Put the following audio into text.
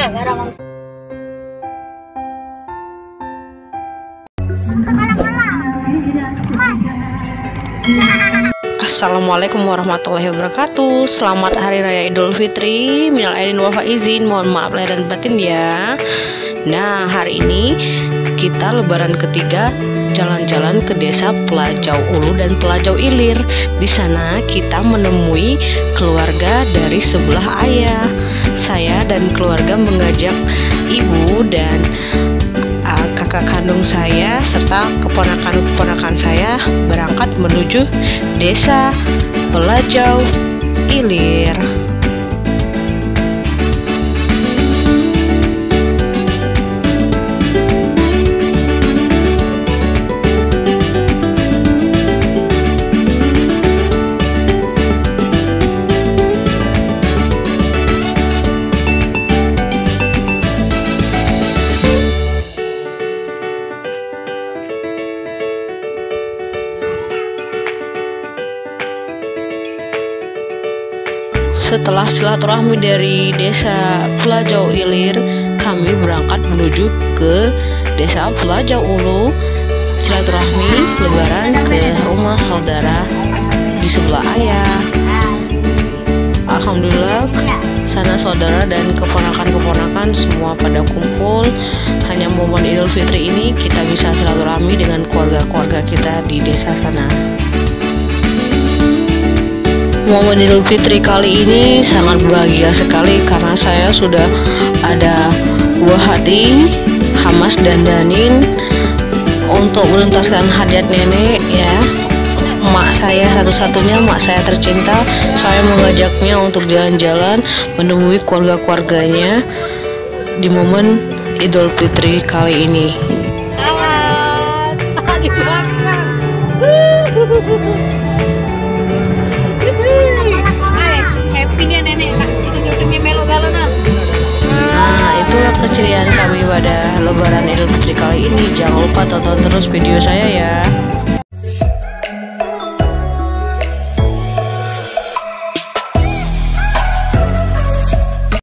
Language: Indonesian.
Assalamualaikum warahmatullahi wabarakatuh. Selamat Hari Raya Idul Fitri. Minal aidin wal faizin. Mohon maaf lahir dan batin ya. Nah, hari ini kita lebaran ketiga jalan-jalan ke desa Pelajau Ulu dan Pelajau Ilir. Di sana kita menemui keluarga dari sebelah ayah. Saya dan keluarga mengajak ibu dan kakak kandung saya serta keponakan-keponakan saya berangkat menuju desa Pelajau Ilir. Setelah silaturahmi dari desa Pelajau Ilir, kami berangkat menuju ke desa Pelajau Ulu, silaturahmi lebaran ke rumah saudara di sebelah ayah. Alhamdulillah, sana saudara dan keponakan-keponakan semua pada kumpul. Hanya momen Idul Fitri ini kita bisa silaturahmi dengan keluarga-keluarga kita di desa sana. Momen Idul Fitri kali ini sangat bahagia sekali karena saya sudah ada buah hati, Hamas dan Danin untuk menuntaskan hajat nenek ya. Mak saya satu-satunya, mak saya tercinta. Saya mengajaknya untuk jalan-jalan menemui keluarga-keluarganya di momen Idul Fitri kali ini. Awas, di belakang. Nah, itulah keceriaan kami pada lebaran Idul Fitri kali ini. Jangan lupa tonton terus video saya ya.